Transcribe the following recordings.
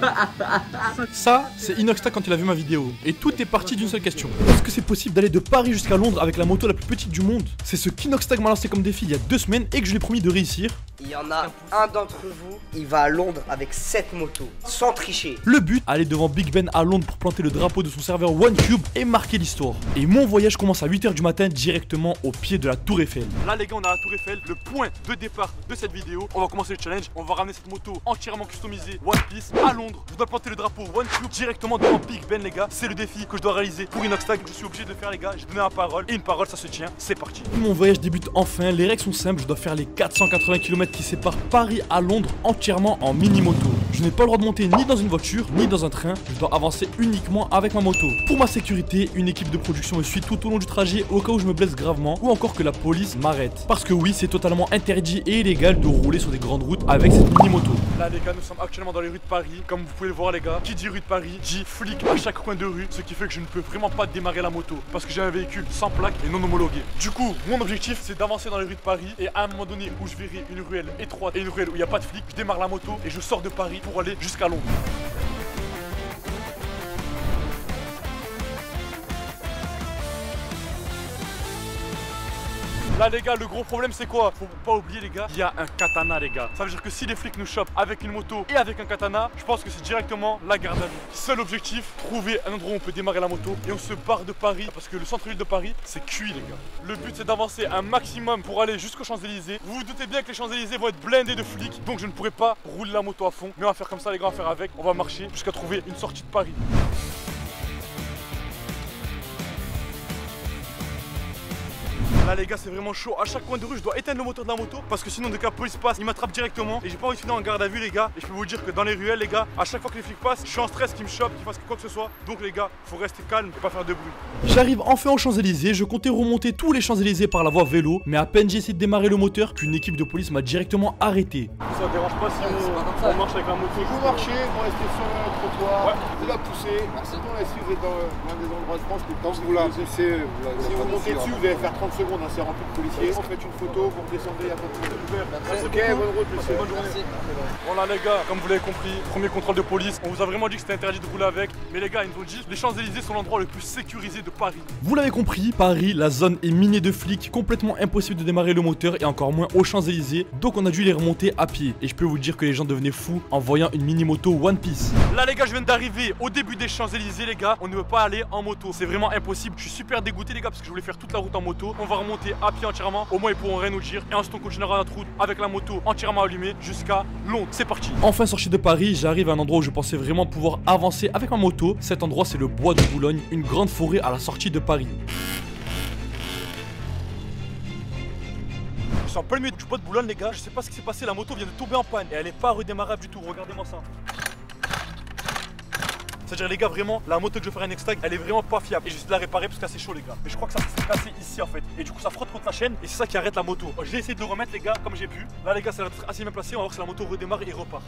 Ça, c'est Inoxtag quand il a vu ma vidéo. Et tout est parti d'une seule question. Est-ce que c'est possible d'aller de Paris jusqu'à Londres avec la moto la plus petite du monde? C'est ce qu'Inoxtag m'a lancé comme défi il y a 2 semaines et que je lui ai promis de réussir. Il y en a un d'entre vous, il va à Londres avec cette moto, sans tricher. Le but, aller devant Big Ben à Londres pour planter le drapeau de son serveur OneCube et marquer l'histoire. Et mon voyage commence à 8 h du matin directement au pied de la Tour Eiffel. Là les gars, on a la Tour Eiffel, le point de départ de cette vidéo. On va commencer le challenge, on va ramener cette moto entièrement customisée One Piece à Londres. Je dois planter le drapeau OneCube directement devant Big Ben les gars. C'est le défi que je dois réaliser pour Inoxtag. Je suis obligé de le faire les gars, j'ai donné ma parole et une parole ça se tient, c'est parti. Mon voyage débute enfin, les règles sont simples, je dois faire les 480 km qui séparent Paris à Londres entièrement en mini-moto. Je n'ai pas le droit de monter ni dans une voiture ni dans un train, je dois avancer uniquement avec ma moto. Pour ma sécurité, une équipe de production me suit tout au long du trajet au cas où je me blesse gravement ou encore que la police m'arrête. Parce que oui, c'est totalement interdit et illégal de rouler sur des grandes routes avec cette mini-moto. Là les gars, nous sommes actuellement dans les rues de Paris. Comme vous pouvez le voir les gars, qui dit rue de Paris dit flic à chaque coin de rue, ce qui fait que je ne peux vraiment pas démarrer la moto parce que j'ai un véhicule sans plaque et non homologué. Du coup, mon objectif c'est d'avancer dans les rues de Paris et à un moment donné où je verrai une ruelle étroite et une ruelle où il n'y a pas de flic, je démarre la moto et je sors de Paris pour aller jusqu'à Londres. Là les gars, le gros problème c'est quoi? Faut pas oublier les gars, il y a un katana les gars. Ça veut dire que si les flics nous chopent avec une moto et avec un katana, je pense que c'est directement la garde à vue. Seul objectif, trouver un endroit où on peut démarrer la moto et on se barre de Paris parce que le centre-ville de Paris c'est cuit les gars. Le but c'est d'avancer un maximum pour aller jusqu'aux Champs-Élysées. Vous vous doutez bien que les Champs-Élysées vont être blindés de flics, donc je ne pourrai pas rouler la moto à fond. Mais on va faire comme ça les gars, on va faire avec, on va marcher jusqu'à trouver une sortie de Paris. Là les gars, c'est vraiment chaud. À chaque coin de rue, je dois éteindre le moteur de la moto parce que sinon dès que la police passe, il m'attrape directement et j'ai pas envie de finir en garde à vue les gars. Et je peux vous dire que dans les ruelles les gars, à chaque fois que les flics passent, je suis en stress qu'ils me chopent, qu'ils fassent quoi que ce soit. Donc les gars, faut rester calme et pas faire de bruit. J'arrive enfin aux Champs-Élysées, je comptais remonter tous les Champs-Élysées par la voie vélo, mais à peine j'ai essayé de démarrer le moteur qu'une équipe de police m'a directement arrêté. Ça dérange pas si on marche avec la moto? Vous marchez, vous restez sur le trottoir, vous la poussez. Sinon là, si vous êtes dans l'un des endroits de France, quand vous la poussez, si vous montez dessus, vous allez faire 30 secondes. C'est rempli de policiers, vous faites une photo, vous redescendez, il n'y a pas de problème. Ok, bonne route monsieur. Bonne journée. Voilà les gars, comme vous l'avez compris, premier contrôle de police. On vous a vraiment dit que c'était interdit de rouler avec. Mais les gars, ils nous ont dit les Champs-Élysées sont l'endroit le plus sécurisé de Paris. Vous l'avez compris, Paris, la zone est minée de flics, complètement impossible de démarrer le moteur et encore moins aux Champs-Élysées. Donc on a dû les remonter à pied. Et je peux vous dire que les gens devenaient fous en voyant une mini-moto One Piece. Là les gars, je viens d'arriver au début des Champs-Élysées les gars. On ne peut pas aller en moto, c'est vraiment impossible. Je suis super dégoûté les gars parce que je voulais faire toute la route en moto. On va remonter à pied entièrement, au moins ils pourront rien nous dire. Et ensuite on continuera notre route avec la moto entièrement allumée jusqu'à Londres. C'est parti. Enfin sorti de Paris, j'arrive à un endroit où je pensais vraiment pouvoir avancer avec ma moto. Cet endroit c'est le bois de Boulogne, une grande forêt à la sortie de Paris. Je suis en plein milieu du bois de Boulogne les gars. Je sais pas ce qui s'est passé, la moto vient de tomber en panne et elle est pas redémarrable du tout. Regardez-moi ça. C'est-à-dire les gars, vraiment, la moto que je ferai un Inoxtag, elle est vraiment pas fiable. Et je vais essayer de la réparer parce que c'est chaud les gars. Mais je crois que ça s'est cassé ici en fait. Et du coup ça frotte contre la chaîne et c'est ça qui arrête la moto. J'ai essayé de le remettre les gars comme j'ai pu. Là les gars, ça va être assez bien placé. On va voir si la moto redémarre et repart.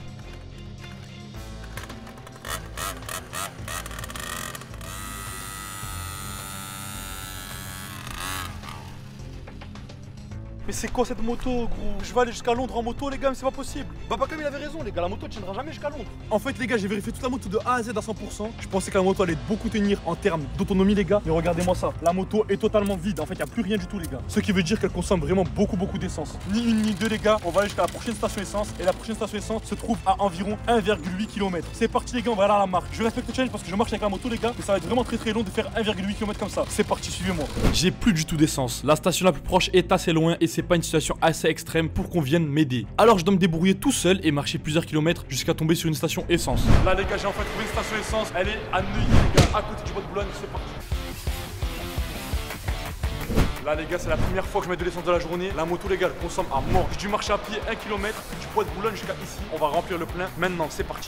Mais c'est quoi cette moto gros? Je vais aller jusqu'à Londres en moto les gars, mais c'est pas possible. Papa comme il avait raison les gars, la moto tiendra jamais jusqu'à Londres. En fait les gars, j'ai vérifié toute la moto de A à Z à 100%. Je pensais que la moto allait beaucoup tenir en termes d'autonomie les gars. Mais regardez-moi ça, la moto est totalement vide. En fait il n'y a plus rien du tout les gars. Ce qui veut dire qu'elle consomme vraiment beaucoup d'essence. Ni une ni deux les gars, on va aller jusqu'à la prochaine station essence. Et la prochaine station essence se trouve à environ 1,8 km. C'est parti les gars, on va aller à la marque. Je respecte le challenge parce que je marche avec la moto les gars. Mais ça va être vraiment très long de faire 1,8 km comme ça. C'est parti, suivez-moi. J'ai plus du tout d'essence. La station la plus proche est assez loin et c'est pas une situation assez extrême pour qu'on vienne m'aider. Alors je dois me débrouiller tout seul et marcher plusieurs kilomètres jusqu'à tomber sur une station essence. Là les gars, j'ai enfin trouvé une station essence. Elle est à Neuilly les gars, à côté du bois de Boulogne. C'est parti. Là les gars, c'est la première fois que je mets de l'essence de la journée. La moto les gars, elle consomme à mort. J'ai dû marcher à pied 1 km du bois de Boulogne jusqu'à ici. On va remplir le plein maintenant, c'est parti.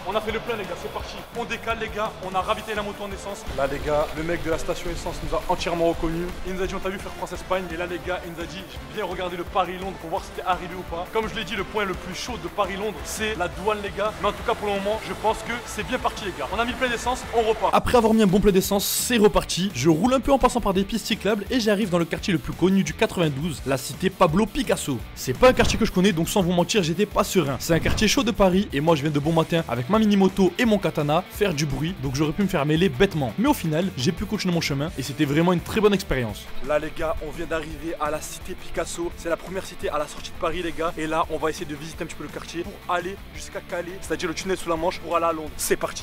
On a fait le plein les gars, c'est parti. On décale les gars, on a ravitaillé la moto en essence. Là les gars, le mec de la station essence nous a entièrement reconnus. Il nous a dit on t'a vu faire France-Espagne. Et là les gars, il nous a dit viens regarder le Paris-Londres pour voir si t'es arrivé ou pas. Comme je l'ai dit, le point le plus chaud de Paris-Londres, c'est la douane les gars. Mais en tout cas pour le moment, je pense que c'est bien parti les gars. On a mis le plein d'essence, on repart. Après avoir mis un bon plein d'essence, c'est reparti. Je roule un peu en passant par des pistes cyclables et j'arrive dans le quartier le plus connu du 92, la cité Pablo Picasso. C'est pas un quartier que je connais, donc sans vous mentir, j'étais pas serein. C'est un quartier chaud de Paris et moi je viens de bon matin avec ma mini-moto et mon katana faire du bruit, donc j'aurais pu me faire mêler bêtement. Mais au final, j'ai pu continuer mon chemin et c'était vraiment une très bonne expérience. Là les gars, on vient d'arriver à la cité Picasso. C'est la première cité à la sortie de Paris les gars. Et là, on va essayer de visiter un petit peu le quartier pour aller jusqu'à Calais, c'est-à-dire le tunnel sous la Manche pour aller à Londres. C'est parti.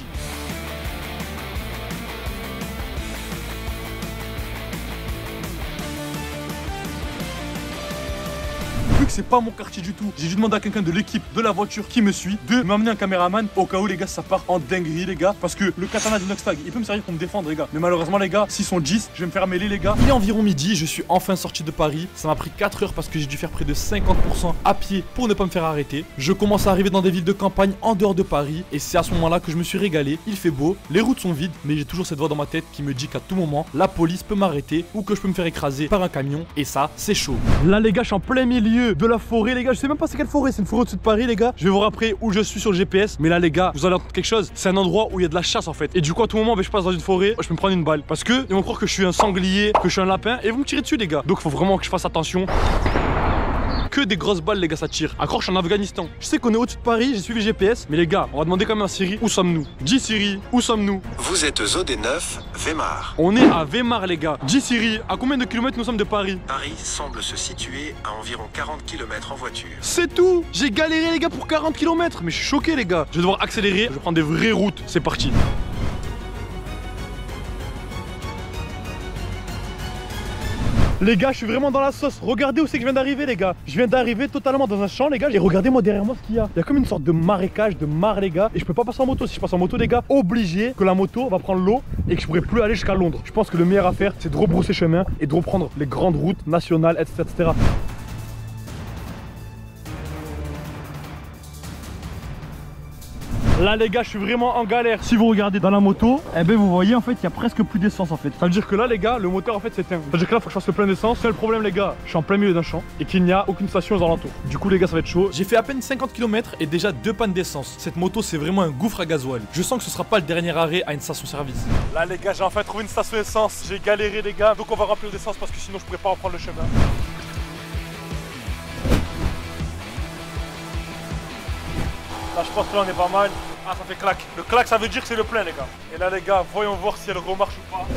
Vu que c'est pas mon quartier du tout, j'ai dû demander à quelqu'un de l'équipe de la voiture qui me suit de m'amener un caméraman au cas où les gars ça part en dinguerie les gars, parce que le katana du Noxtag il peut me servir pour me défendre les gars, mais malheureusement les gars s'ils sont 10 je vais me faire mêler les gars. Il est environ midi, je suis enfin sorti de Paris, ça m'a pris 4 heures parce que j'ai dû faire près de 50% à pied pour ne pas me faire arrêter. Je commence à arriver dans des villes de campagne en dehors de Paris et c'est à ce moment là que je me suis régalé. Il fait beau, les routes sont vides, mais j'ai toujours cette voix dans ma tête qui me dit qu'à tout moment la police peut m'arrêter ou que je peux me faire écraser par un camion et ça c'est chaud. Là les gars je suis en plein milieu de la forêt les gars, je sais même pas c'est quelle forêt, c'est une forêt au-dessus de Paris les gars. Je vais voir après où je suis sur le GPS, mais là les gars, vous allez entendre quelque chose, c'est un endroit où il y a de la chasse en fait. Et du coup à tout moment, je passe dans une forêt, je peux me prendre une balle parce que ils vont croire que je suis un sanglier, que je suis un lapin et vous me tirez dessus les gars. Donc faut vraiment que je fasse attention. Que des grosses balles les gars ça tire. Encore je suis en Afghanistan. Je sais qu'on est au-dessus de Paris, j'ai suivi GPS, mais les gars, on va demander quand même à Siri où sommes-nous. Dis Siri, où sommes-nous? Vous êtes au OD9, Weimar. On est à Weimar les gars. Dis Siri, à combien de kilomètres nous sommes de Paris? Paris semble se situer à environ 40 km en voiture. C'est tout. J'ai galéré les gars pour 40 km. Mais je suis choqué les gars. Je vais devoir accélérer, je vais prendre des vraies routes. C'est parti. Les gars, je suis vraiment dans la sauce. Regardez où c'est que je viens d'arriver, les gars. Je viens d'arriver totalement dans un champ, les gars. Et regardez-moi derrière moi ce qu'il y a. Il y a comme une sorte de marécage, de mare, les gars. Et je peux pas passer en moto. Si je passe en moto, les gars, obligé que la moto va prendre l'eau et que je pourrai plus aller jusqu'à Londres. Je pense que le meilleur à faire, c'est de rebrousser chemin et de reprendre les grandes routes nationales, etc., etc. Là les gars je suis vraiment en galère. Si vous regardez dans la moto, eh ben vous voyez en fait il y a presque plus d'essence en fait. Ça veut dire que là les gars le moteur en fait s'éteint. Ça veut dire que là faut que je fasse le plein d'essence. C'est le problème les gars, je suis en plein milieu d'un champ et qu'il n'y a aucune station aux alentours. Du coup les gars ça va être chaud. J'ai fait à peine 50 km et déjà 2 pannes d'essence. Cette moto c'est vraiment un gouffre à gasoil. Je sens que ce sera pas le dernier arrêt à une station service. Là les gars j'ai enfin trouvé une station essence. J'ai galéré les gars. Donc on va remplir d'essence parce que sinon je pourrais pas reprendre le chemin. Là je pense que là on est pas mal. Ah ça fait clac. Le clac ça veut dire que c'est le plein les gars. Et là les gars, voyons voir si elle remarche ou pas.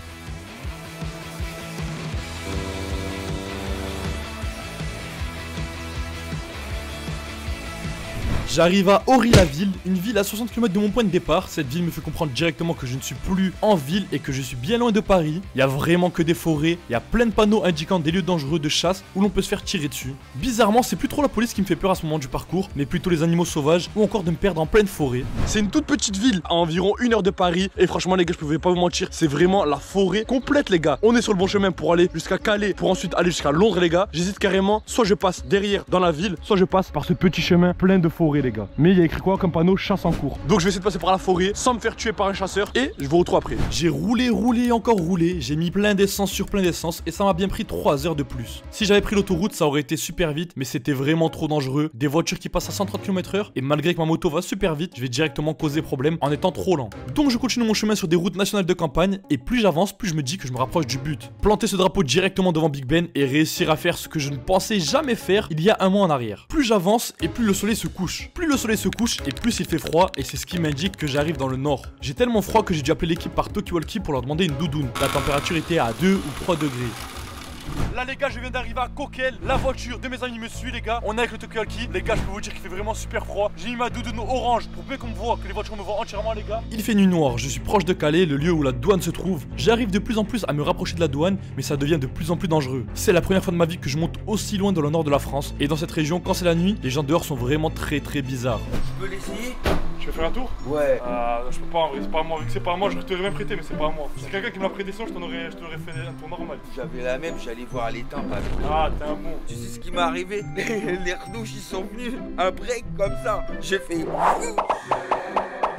J'arrive à Ory-la-Ville, une ville à 60 km de mon point de départ. Cette ville me fait comprendre directement que je ne suis plus en ville et que je suis bien loin de Paris. Il y a vraiment que des forêts, il y a plein de panneaux indiquant des lieux dangereux de chasse où l'on peut se faire tirer dessus. Bizarrement, c'est plus trop la police qui me fait peur à ce moment du parcours, mais plutôt les animaux sauvages ou encore de me perdre en pleine forêt. C'est une toute petite ville à environ 1 heure de Paris et franchement les gars, je pouvais pas vous mentir, c'est vraiment la forêt complète les gars. On est sur le bon chemin pour aller jusqu'à Calais, pour ensuite aller jusqu'à Londres les gars. J'hésite carrément, soit je passe derrière dans la ville, soit je passe par ce petit chemin plein de forêts les gars. Mais il y a écrit quoi comme panneau? Chasse en cours. Donc je vais essayer de passer par la forêt sans me faire tuer par un chasseur et je vous retrouve après. J'ai roulé, encore roulé, j'ai mis plein d'essence sur plein d'essence et ça m'a bien pris 3 heures de plus. Si j'avais pris l'autoroute ça aurait été super vite, mais c'était vraiment trop dangereux. Des voitures qui passent à 130 km/h et malgré que ma moto va super vite, je vais directement causer problème en étant trop lent. Donc je continue mon chemin sur des routes nationales de campagne et plus j'avance, plus je me dis que je me rapproche du but. Planter ce drapeau directement devant Big Ben et réussir à faire ce que je ne pensais jamais faire il y a un mois en arrière. Plus j'avance et plus le soleil se couche. Plus le soleil se couche et plus il fait froid et c'est ce qui m'indique que j'arrive dans le nord. J'ai tellement froid que j'ai dû appeler l'équipe par talkie-walkie pour leur demander une doudoune. La température était à 2 ou 3 degrés. Là les gars je viens d'arriver à Coquel. La voiture de mes amis me suit les gars. On est avec le talkie-walkie. Les gars je peux vous dire qu'il fait vraiment super froid. J'ai mis ma doudoune orange pour bien qu'on me voit, que les voitures me voient entièrement les gars. Il fait nuit noire, je suis proche de Calais, le lieu où la douane se trouve. J'arrive de plus en plus à me rapprocher de la douane, mais ça devient de plus en plus dangereux. C'est la première fois de ma vie que je monte aussi loin dans le nord de la France. Et dans cette région, quand c'est la nuit, les gens dehors sont vraiment très bizarres. Je peux l'essayer? Tu veux faire un tour? Ouais. Je peux pas en vrai, c'est pas à moi. Vu que c'est pas à moi, je te l'aurais même prêté, mais c'est pas à moi. C'est quelqu'un qui me l'a prêté sinon je t'aurais fait un tour normal. J'avais la même, j'allais voir l'étang. Ah, t'es un bon. Tu sais ce qui m'est arrivé? Les redouches ils sont venus, un break comme ça. J'ai fait.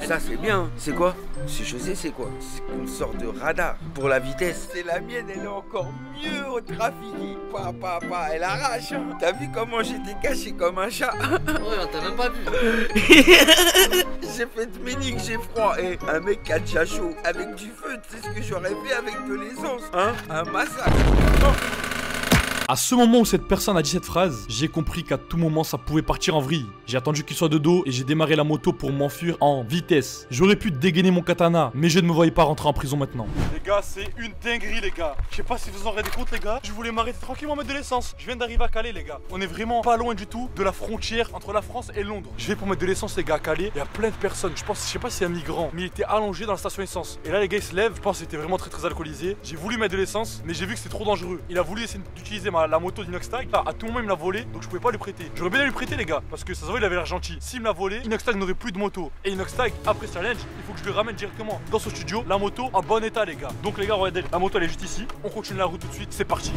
Ça c'est bien. C'est quoi? Je sais c'est quoi? C'est une sorte de radar pour la vitesse. C'est la mienne, elle est encore mieux au trafic. Elle arrache. Hein. T'as vu comment j'étais caché comme un chat? Ouais, on t'a même pas vu. J'ai fait de ménique, j'ai froid. Et un mec qui a déjà chaud avec du feu, tu sais ce que j'aurais fait avec de l'essence? Hein? Un massacre. À ce moment où cette personne a dit cette phrase, j'ai compris qu'à tout moment ça pouvait partir en vrille. J'ai attendu qu'il soit de dos et j'ai démarré la moto pour m'enfuir en vitesse. J'aurais pu dégainer mon katana, mais je ne me voyais pas rentrer en prison maintenant. Les gars, c'est une dinguerie les gars. Je sais pas si vous en rendez compte les gars. Je voulais m'arrêter tranquillement mettre de l'essence. Je viens d'arriver à Calais les gars. On est vraiment pas loin du tout de la frontière entre la France et Londres. Je vais pour mettre de l'essence les gars à Calais. Il y a plein de personnes. Je sais pas si c'est un migrant, mais il était allongé dans la station essence. Et là les gars ils se lèvent. Je pense qu'il était vraiment très alcoolisé. J'ai voulu mettre de l'essence, mais j'ai vu que c'était trop dangereux. Il a voulu essayer d'utiliser la moto d'Inoxtag. À tout moment il me l'a volé, donc je pouvais pas lui prêter. J'aurais bien lui prêter les gars, parce que ça se voit il avait l'air gentil. S'il me l'a volé, Inoxtag n'aurait plus de moto. Et Inoxtag, après ce challenge, il faut que je lui ramène directement dans son studio la moto en bon état les gars. Donc les gars, regardez, la moto elle est juste ici. On continue la route tout de suite, c'est parti.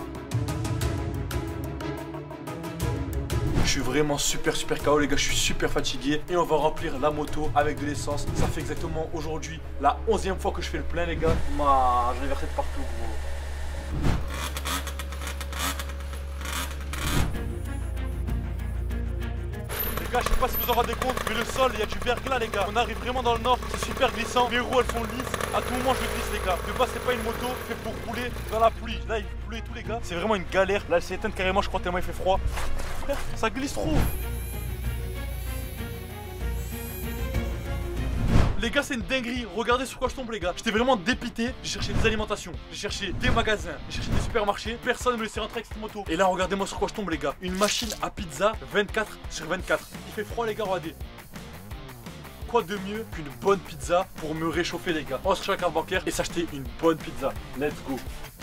Je suis vraiment super KO les gars, je suis super fatigué. Et on va remplir la moto avec de l'essence. Ça fait exactement aujourd'hui la 11e fois que je fais le plein les gars. J'en ai versé de partout gros. Les gars, je sais pas si vous en rendez compte, mais le sol, il y a du verglas les gars. On arrive vraiment dans le nord, c'est super glissant. Mes roues elles sont lisses. À tout moment je glisse les gars. De base c'est pas une moto fait pour rouler dans la pluie. Là il pleut et tout les gars. C'est vraiment une galère. Là elle s'est éteinte carrément, je crois tellement il fait froid. Frère, ça glisse trop. Les gars, c'est une dinguerie. Regardez sur quoi je tombe, les gars. J'étais vraiment dépité. J'ai cherché des alimentations, j'ai cherché des magasins, j'ai cherché des supermarchés. Personne ne me laissait rentrer avec cette moto. Et là, regardez-moi sur quoi je tombe, les gars. Une machine à pizza 24/24. Il fait froid, les gars, regardez. Quoi de mieux qu'une bonne pizza pour me réchauffer, les gars? On va chercher la carte bancaire et s'acheter une bonne pizza. Let's go.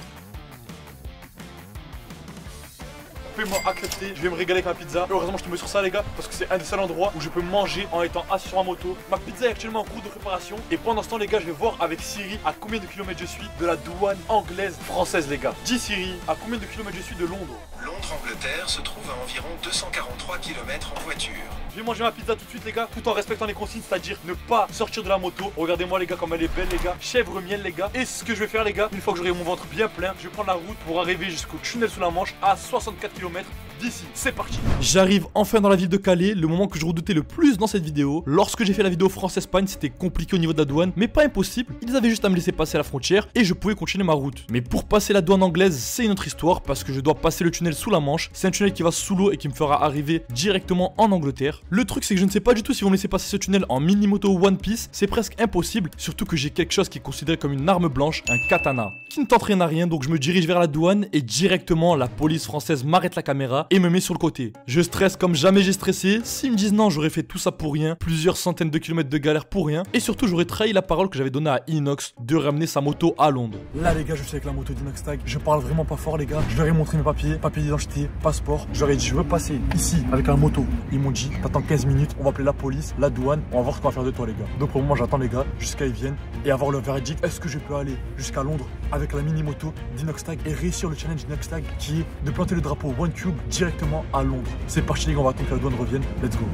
Fais-moi accepter, je vais me régaler avec ma pizza. Et heureusement je tombe sur ça les gars, parce que c'est un des seuls endroits où je peux manger en étant assis sur ma moto. Ma pizza est actuellement en cours de préparation. Et pendant ce temps les gars, je vais voir avec Siri à combien de kilomètres je suis de la douane anglaise française les gars. Dis Siri, à combien de kilomètres je suis de Londres? Londres-Angleterre se trouve à environ 243 km en voiture. Je vais manger ma pizza tout de suite les gars, tout en respectant les consignes, c'est-à-dire ne pas sortir de la moto. Regardez-moi les gars comme elle est belle les gars, chèvre miel les gars. Et ce que je vais faire les gars, une fois que j'aurai mon ventre bien plein, je vais prendre la route pour arriver jusqu'au tunnel sous la Manche à 64 km d'ici. C'est parti. J'arrive enfin dans la ville de Calais, le moment que je redoutais le plus dans cette vidéo. Lorsque j'ai fait la vidéo France-Espagne, c'était compliqué au niveau de la douane, mais pas impossible. Ils avaient juste à me laisser passer la frontière et je pouvais continuer ma route. Mais pour passer la douane anglaise, c'est une autre histoire parce que je dois passer le tunnel sous la Manche. C'est un tunnel qui va sous l'eau et qui me fera arriver directement en Angleterre. Le truc c'est que je ne sais pas du tout si vous me laissez passer ce tunnel en mini-moto One Piece. C'est presque impossible, surtout que j'ai quelque chose qui est considéré comme une arme blanche, un katana, qui ne tente rien à rien. Donc je me dirige vers la douane et directement la police française m'arrête la caméra et me met sur le côté. Je stresse comme jamais j'ai stressé. S'ils me disent non, j'aurais fait tout ça pour rien, plusieurs centaines de kilomètres de galère pour rien, et surtout j'aurais trahi la parole que j'avais donnée à Inox de ramener sa moto à Londres. Là les gars, je suis avec la moto d'Inoxtag, je parle vraiment pas fort les gars. Je leur ai montré mes papiers d'identité, passeport. Je leur ai dit je veux passer ici avec la moto. Ils m'ont dit t'attends 15 minutes, on va appeler la police, la douane, on va voir ce qu'on va faire de toi les gars. Donc pour le moment j'attends les gars jusqu'à ils viennent et avoir le verdict. Est-ce que je peux aller jusqu'à Londres avec la mini moto d'Inoxtag et réussir le challenge d'Inoxtag qui est de planter le drapeau One Cube directement à Londres. C'est parti les gars, on va attendre que la douane revienne. Let's go.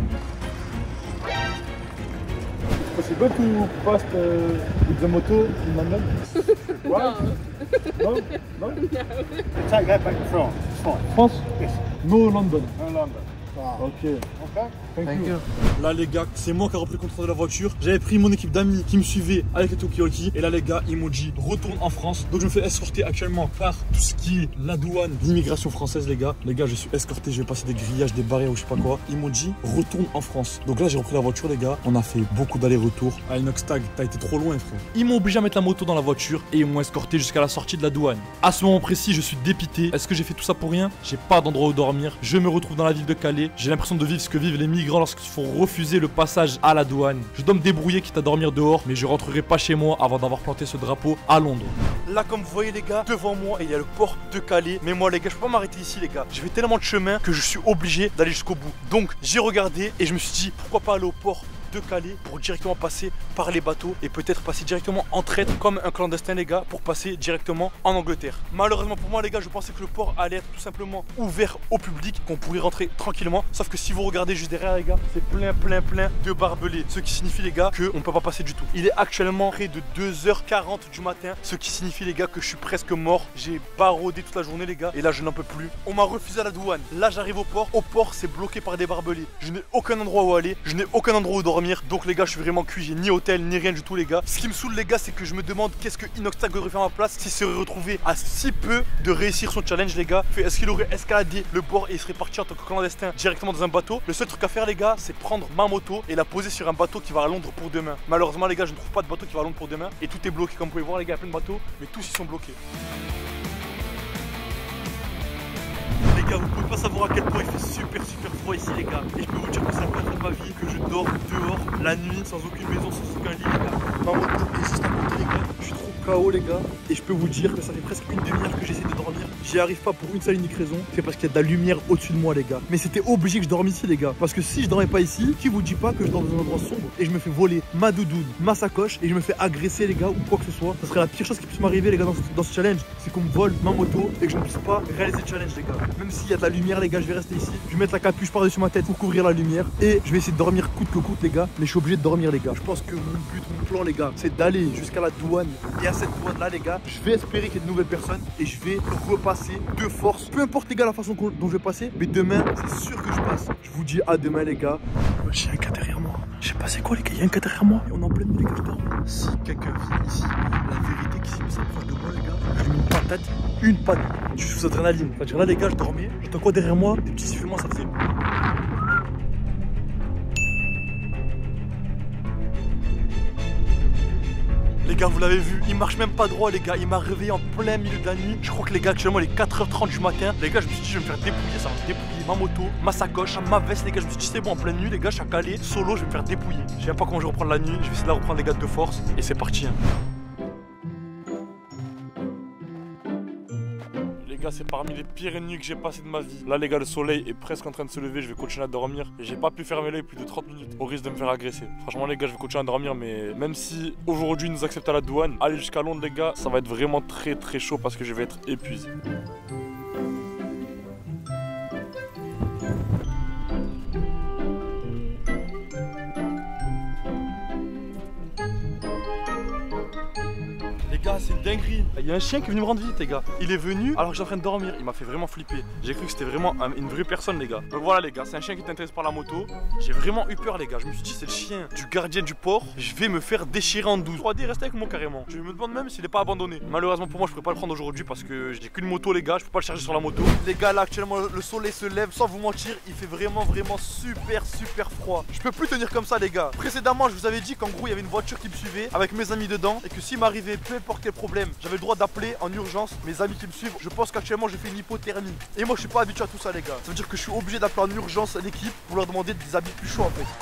It's possible to pass with the moto in London? Right? No? No? Take that back to France. France? Yes. No London. No London. Ok. Okay? Thank you. Là les gars, c'est moi qui ai repris le contrôle de la voiture. J'avais pris mon équipe d'amis qui me suivaient avec les talkie-walkie. Et là les gars, ils m'ont dit retourne en France. Donc je me fais escorter actuellement par tout ce qui est la douane, l'immigration française les gars. Les gars, je suis escorté, je vais passer des grillages, des barrières ou je sais pas quoi. Ils m'ont dit retourne en France. Donc là j'ai repris la voiture les gars. On a fait beaucoup d'allers-retours. À Inoxtag, t'as été trop loin frère. Ils m'ont obligé à mettre la moto dans la voiture et ils m'ont escorté jusqu'à la sortie de la douane. À ce moment précis, je suis dépité. Est-ce que j'ai fait tout ça pour rien? J'ai pas d'endroit où dormir. Je me retrouve dans la ville de Calais. J'ai l'impression de vivre ce que vivent les migrants lorsqu'ils font refuser le passage à la douane. Je dois me débrouiller quitte à dormir dehors, mais je rentrerai pas chez moi avant d'avoir planté ce drapeau à Londres. Là comme vous voyez les gars, devant moi il y a le port de Calais. Mais moi les gars, je peux pas m'arrêter ici les gars. Je fais tellement de chemin que je suis obligé d'aller jusqu'au bout. Donc j'ai regardé et je me suis dit pourquoi pas aller au port de Calais pour directement passer par les bateaux et peut-être passer directement en traite comme un clandestin les gars pour passer directement en Angleterre. Malheureusement pour moi les gars, je pensais que le port allait être tout simplement ouvert au public, qu'on pourrait rentrer tranquillement, sauf que si vous regardez juste derrière les gars, c'est plein de barbelés, ce qui signifie les gars qu'on peut pas passer du tout. Il est actuellement près de 2h40 du matin, ce qui signifie les gars que je suis presque mort. J'ai baroudé toute la journée les gars et là je n'en peux plus. On m'a refusé à la douane. Là j'arrive au port c'est bloqué par des barbelés. Je n'ai aucun endroit où aller, je n'ai aucun endroit où dormir. Donc les gars je suis vraiment cuit, j'ai ni hôtel ni rien du tout les gars. Ce qui me saoule les gars, c'est que je me demande qu'est-ce que Inoxtag devrait faire à ma place s'il serait retrouvé à si peu de réussir son challenge les gars. Est-ce qu'il aurait escaladé le bord et il serait parti en tant que clandestin directement dans un bateau? Le seul truc à faire les gars, c'est prendre ma moto et la poser sur un bateau qui va à Londres pour demain. Malheureusement les gars, je ne trouve pas de bateau qui va à Londres pour demain et tout est bloqué comme vous pouvez voir les gars, il y a plein de bateaux mais tous ils sont bloqués. Les gars, vous pouvez pas savoir à quel point il fait super froid ici les gars. Et je peux vous dire que c'est la première fois de ma vie que je dors dehors la nuit sans aucune maison, sans aucun lit les gars. Ma moto est juste à côté les gars. Je suis trop KO les gars. Et je peux vous dire que ça fait presque une demi-heure que j'essaie de dormir. J'y arrive pas pour une seule unique raison. C'est parce qu'il y a de la lumière au-dessus de moi les gars. Mais c'était obligé que je dorme ici les gars. Parce que si je dormais pas ici, qui vous dit pas que je dors dans un endroit sombre et je me fais voler ma doudoune, ma sacoche et je me fais agresser les gars ou quoi que ce soit. Ça serait la pire chose qui puisse m'arriver les gars dans ce challenge. C'est qu'on me vole ma moto et que je ne puisse pas réaliser le challenge les gars. Même s'il y a de la lumière les gars, je vais rester ici. Je vais mettre la capuche par-dessus ma tête pour couvrir la lumière et je vais essayer de dormir coûte que coûte les gars. Mais je suis obligé de dormir les gars. Je pense que mon but, mon plan les gars, c'est d'aller jusqu'à la douane. Et à cette douane là les gars, je vais espérer qu'il y ait de nouvelles personnes et je vais repasser de force. Peu importe les gars la façon dont je vais passer, mais demain c'est sûr que je passe. Je vous dis à demain les gars. J'ai un cas derrière moi. Je sais pas c'est quoi les gars, il y a un cas derrière moi. Et on est en pleine nuit les gars, je dors. Si quelqu'un vient ici, la vérité qui s'est s'approche de moi les gars, je lui mets une patate. Je suis sous adrénaline. C'est-à-dire là les gars, je dormais. J'entends quoi derrière moi? Des petits sifflements, ça fait. Les gars, vous l'avez vu, il marche même pas droit les gars, il m'a réveillé en plein milieu de la nuit. Je crois que les gars, actuellement il est 4h30 du matin. Les gars, je me suis dit je vais me faire dépouiller, ça va me dépouiller ma moto, ma sacoche, ma veste les gars. Je me suis dit c'est bon, en pleine nuit les gars, je suis à Calais, solo, je vais me faire dépouiller. Je sais même pas comment je vais reprendre la nuit, je vais essayer de la reprendre les gars de force. Et c'est parti hein. Les gars, c'est parmi les pires nuits que j'ai passées de ma vie. Là les gars, le soleil est presque en train de se lever, je vais continuer à dormir. Et j'ai pas pu fermer l'œil plus de 30 minutes au risque de me faire agresser. Franchement les gars, je vais continuer à dormir, mais même si aujourd'hui ils nous acceptent à la douane, aller jusqu'à Londres les gars, ça va être vraiment très chaud parce que je vais être épuisé. Gars, c'est une dinguerie. Il y a un chien qui est venu me rendre visite les gars. Il est venu alors que j'étais en train de dormir. Il m'a fait vraiment flipper. J'ai cru que c'était vraiment une vraie personne les gars. Donc voilà les gars, c'est un chien qui t'intéresse par la moto. J'ai vraiment eu peur les gars. Je me suis dit c'est le chien du gardien du port. Je vais me faire déchirer en 12. 3D, restez avec moi carrément. Je me demande même s'il n'est pas abandonné. Malheureusement pour moi, je pourrais pas le prendre aujourd'hui parce que j'ai qu'une moto les gars. Je peux pas le charger sur la moto. Les gars là actuellement le soleil se lève. Sans vous mentir, il fait vraiment super froid. Je peux plus tenir comme ça les gars. Précédemment, je vous avais dit qu'en gros il y avait une voiture qui me suivait avec mes amis dedans et que s'il m'arrivait peu importe quel problème, j'avais le droit d'appeler en urgence mes amis qui me suivent. Je pense qu'actuellement j'ai fait une hypothermie. Et moi je suis pas habitué à tout ça les gars. Ça veut dire que je suis obligé d'appeler en urgence l'équipe pour leur demander des habits plus chauds en fait.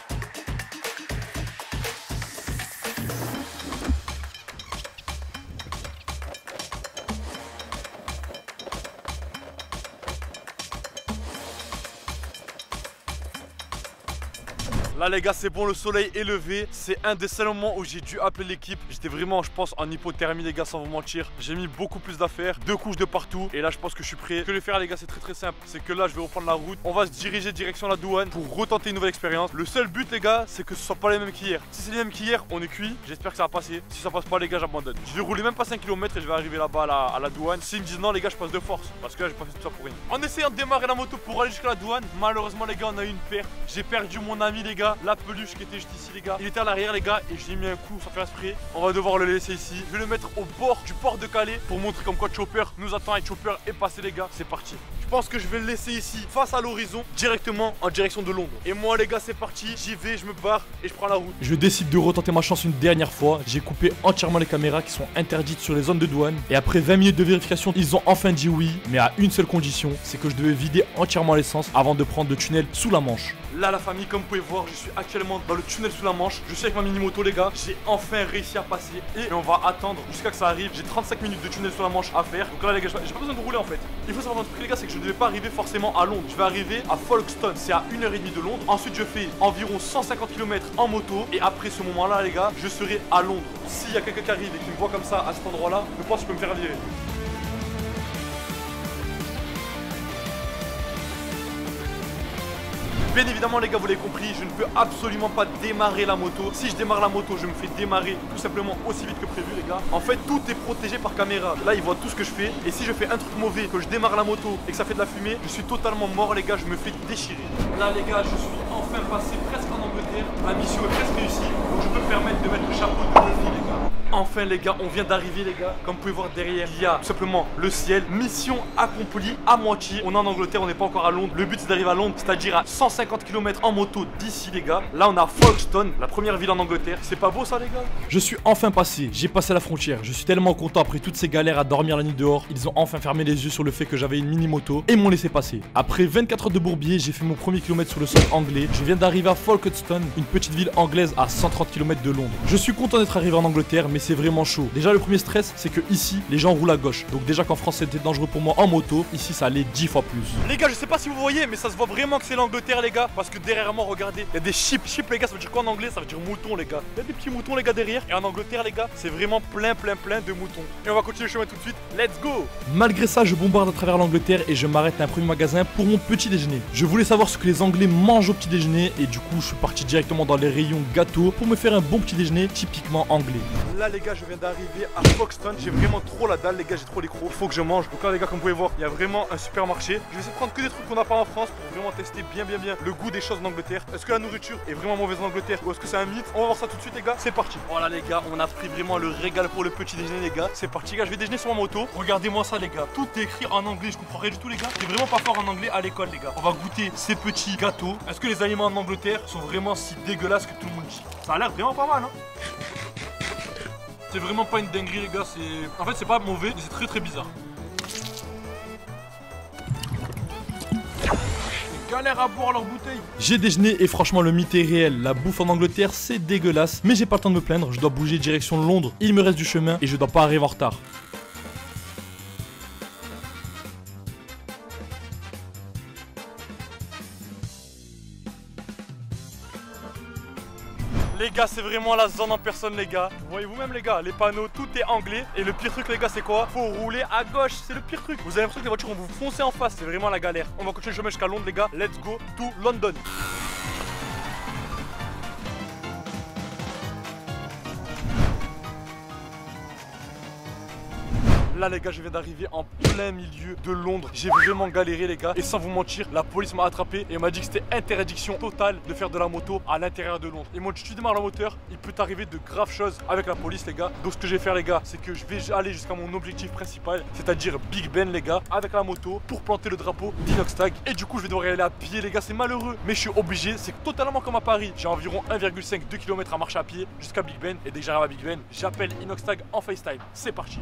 Là les gars, c'est bon, le soleil est levé. C'est un des seuls moments où j'ai dû appeler l'équipe. J'étais vraiment, je pense, en hypothermie les gars, sans vous mentir. J'ai mis beaucoup plus d'affaires, 2 couches de partout. Et là je pense que je suis prêt. Ce que je vais faire les gars, c'est très simple. C'est que là je vais reprendre la route. On va se diriger direction la douane pour retenter une nouvelle expérience. Le seul but les gars, c'est que ce soit pas les mêmes qu'hier. Si c'est les mêmes qu'hier, on est cuit. J'espère que ça va passer. Si ça passe pas les gars, j'abandonne. Je vais rouler même pas 5 km et je vais arriver là-bas à la douane. S'ils me disent non les gars, je passe de force. Parce que là j'ai pas fait tout ça pour rien. En essayant de démarrer la moto pour aller jusqu'à la douane, malheureusement les gars, on a eu une perte. J'ai perdu mon ami les gars, la peluche qui était juste ici les gars. Il était à l'arrière les gars et j'ai mis un coup sans faire exprès. On va devoir le laisser ici. Je vais le mettre au bord du port de Calais pour montrer comme quoi Chopper nous attend et Chopper est passé les gars. C'est parti. Je pense que je vais le laisser ici face à l'horizon directement en direction de Londres. Et moi les gars c'est parti. J'y vais, je me barre et je prends la route. Je décide de retenter ma chance une dernière fois. J'ai coupé entièrement les caméras qui sont interdites sur les zones de douane. Et après 20 minutes de vérification, ils ont enfin dit oui. Mais à une seule condition, c'est que je devais vider entièrement l'essence avant de prendre le tunnel sous la Manche. Là la famille, comme vous pouvez voir, je suis actuellement dans le tunnel sous la Manche. Je suis avec ma mini moto les gars. J'ai enfin réussi à passer et on va attendre jusqu'à que ça arrive. J'ai 35 minutes de tunnel sous la Manche à faire. Donc là les gars, j'ai pas besoin de rouler en fait. Il faut savoir un truc les gars, c'est que je ne vais pas arriver forcément à Londres. Je vais arriver à Folkestone, c'est à 1h30 de Londres. Ensuite je fais environ 150 km en moto. Et après ce moment là les gars, je serai à Londres. S'il y a quelqu'un qui arrive et qui me voit comme ça à cet endroit là, je pense que je peux me faire virer. Bien évidemment les gars, vous l'avez compris, je ne peux absolument pas démarrer la moto. Si je démarre la moto, je me fais démarrer tout simplement aussi vite que prévu les gars. En fait, tout est protégé par caméra. Là, ils voient tout ce que je fais. Et si je fais un truc mauvais, que je démarre la moto et que ça fait de la fumée, je suis totalement mort les gars, je me fais déchirer. Là les gars, je suis enfin passé presque en Angleterre. La mission est presque réussie. Donc je peux me permettre de mettre le chapeau de Buffy les gars. Enfin les gars, on vient d'arriver les gars. Comme vous pouvez voir derrière, il y a tout simplement le ciel. Mission accomplie à moitié. On est en Angleterre, on n'est pas encore à Londres. Le but c'est d'arriver à Londres, c'est-à-dire à 150 km en moto d'ici les gars. Là on a Folkestone, la première ville en Angleterre. C'est pas beau ça les gars? Je suis enfin passé, j'ai passé la frontière. Je suis tellement content après toutes ces galères à dormir la nuit dehors. Ils ont enfin fermé les yeux sur le fait que j'avais une mini moto et m'ont laissé passer. Après 24 heures de bourbier, j'ai fait mon premier kilomètre sur le sol anglais. Je viens d'arriver à Folkestone, une petite ville anglaise à 130 km de Londres. Je suis content d'être arrivé en Angleterre, mais c'est vraiment chaud. Déjà le premier stress, c'est que ici les gens roulent à gauche. Donc déjà qu'en France c'était dangereux pour moi en moto, ici ça allait 10 fois plus. Les gars, je sais pas si vous voyez, mais ça se voit vraiment que c'est l'Angleterre les gars. Parce que derrière moi, regardez, il y a des sheep. Sheep les gars, ça veut dire quoi en anglais? Ça veut dire mouton les gars. Il y a des petits moutons les gars derrière. Et en Angleterre les gars, c'est vraiment plein de moutons. Et on va continuer le chemin tout de suite. Let's go! Malgré ça, je bombarde à travers l'Angleterre et je m'arrête à un premier magasin pour mon petit déjeuner. Je voulais savoir ce que les Anglais mangent au petit déjeuner et du coup je suis parti directement dans les rayons gâteaux pour me faire un bon petit déjeuner typiquement anglais. Là les gars, je viens d'arriver à Folkestone. J'ai vraiment trop la dalle les gars, j'ai trop les crocs. Il faut que je mange. Donc là les gars, comme vous pouvez voir, il y a vraiment un supermarché. Je vais essayer de prendre que des trucs qu'on n'a pas en France pour vraiment tester bien le goût des choses en Angleterre. Est-ce que la nourriture est vraiment mauvaise en Angleterre ou est-ce que c'est un mythe? On va voir ça tout de suite les gars, c'est parti. Voilà les gars, on a pris vraiment le régal pour le petit déjeuner les gars. C'est parti les gars, je vais déjeuner sur ma moto. Regardez-moi ça les gars, tout est écrit en anglais, je comprends rien du tout les gars. C'est vraiment pas fort en anglais à l'école les gars. On va goûter ces petits gâteaux. Est-ce que les aliments en Angleterre sont vraiment si dégueulasses que tout le monde dit? Ça a l'air vraiment pas mal hein. C'est vraiment pas une dinguerie les gars, c'est... En fait c'est pas mauvais, mais c'est très bizarre. Galère à boire leur bouteille. J'ai déjeuné et franchement le mythe est réel. La bouffe en Angleterre c'est dégueulasse. Mais j'ai pas le temps de me plaindre, je dois bouger direction Londres. Il me reste du chemin et je dois pas arriver en retard. Les gars, c'est vraiment la zone en personne les gars. Vous voyez vous-même les gars, les panneaux, tout est anglais. Et le pire truc les gars, c'est quoi? Faut rouler à gauche, c'est le pire truc. Vous avez l'impression que les voitures vont vous foncer en face, c'est vraiment la galère. On va continuer le chemin jusqu'à Londres les gars. Let's go to London. Là les gars, je viens d'arriver en plein milieu de Londres. J'ai vraiment galéré les gars. Et sans vous mentir, la police m'a attrapé et m'a dit que c'était interdiction totale de faire de la moto à l'intérieur de Londres. Ils m'ont dit si tu démarres la moteur, il peut t'arriver de graves choses avec la police les gars. Donc ce que je vais faire les gars, c'est que je vais aller jusqu'à mon objectif principal, c'est-à-dire Big Ben les gars, avec la moto pour planter le drapeau d'Inoxtag. Et du coup je vais devoir y aller à pied les gars, c'est malheureux. Mais je suis obligé, c'est totalement comme à Paris. J'ai environ 1,5-2 km à marcher à pied jusqu'à Big Ben. Et dès que j'arrive à Big Ben, j'appelle Inoxtag en FaceTime. C'est parti.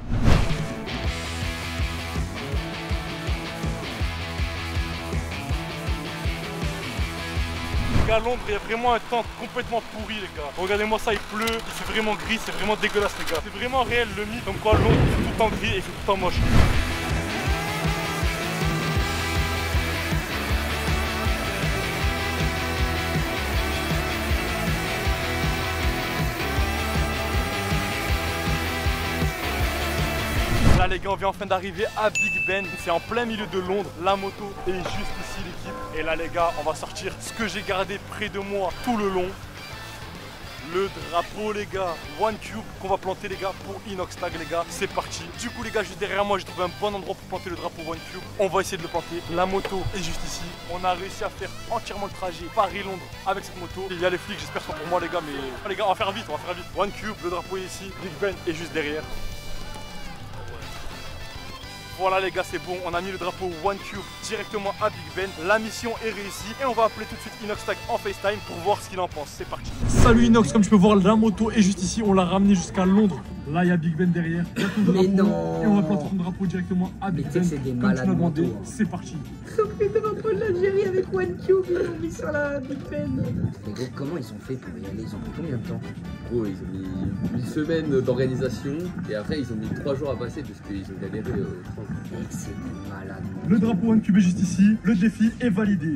À Londres, il y a vraiment un temps complètement pourri les gars. Regardez-moi ça, il pleut, il fait vraiment gris, c'est vraiment dégueulasse les gars. C'est vraiment réel le mythe comme quoi Londres il fait tout le temps gris et il fait tout le temps moche. Là les gars, on vient enfin d'arriver à Big Ben. C'est en plein milieu de Londres. La moto est juste ici l'équipe. Et là les gars, on va sortir ce que j'ai gardé près de moi tout le long. Le drapeau les gars, One Cube qu'on va planter les gars pour Inoxtag les gars. C'est parti. Du coup les gars, juste derrière moi, j'ai trouvé un bon endroit pour planter le drapeau One Cube. On va essayer de le planter. La moto est juste ici. On a réussi à faire entièrement le trajet Paris-Londres avec cette moto. Il y a les flics, j'espère qu'ils sont pour moi les gars. Mais les gars, on va faire vite, One Cube, le drapeau est ici. Big Ben est juste derrière. Voilà les gars, c'est bon, on a mis le drapeau One Cube directement à Big Ben. La mission est réussie et on va appeler tout de suite Inoxtag en FaceTime pour voir ce qu'il en pense. C'est parti. Salut Inox, comme tu peux voir, la moto est juste ici. On l'a ramené jusqu'à Londres. Là, il y a Big Ben derrière. Il y a ton Mais drapeau. non. Et on va planter ton drapeau directement à Big Mais tu sais Ben. que c'est des Comme tu malades m'as demandé, mentaux. c'est parti. Ils ont pris le drapeau de l'Algérie avec One Cube, ils l'ont mis sur la Big Ben. Mais gros, comment ils ont fait pour y aller? Ils ont pris combien de temps? Gros, ils ont mis une semaine d'organisation et après ils ont mis 3 jours à passer parce qu'ils ont galéré. Mec, c'est des malades. Le drapeau One Cube est juste ici. Le défi est validé.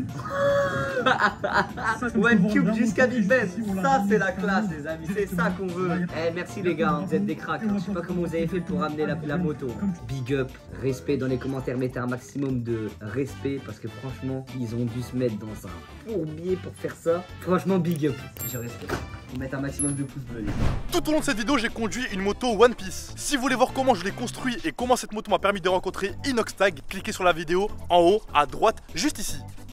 One Cube jusqu'à Big Ben. Ça, c'est la classe, les amis. C'est ça qu'on veut. Eh, merci les gars, vous êtes des cracks. Je sais pas comment vous avez fait pour ramener la moto. Big up, respect dans les commentaires. Mettez un maximum de respect parce que franchement, ils ont dû se mettre dans un fourbier pour faire ça. Franchement, big up. Je respecte. Faut mettre un maximum de pouces bleus. Tout au long de cette vidéo, j'ai conduit une moto One Piece. Si vous voulez voir comment je l'ai construit et comment cette moto m'a permis de rencontrer Inoxtag, cliquez sur la vidéo en haut à droite, juste ici.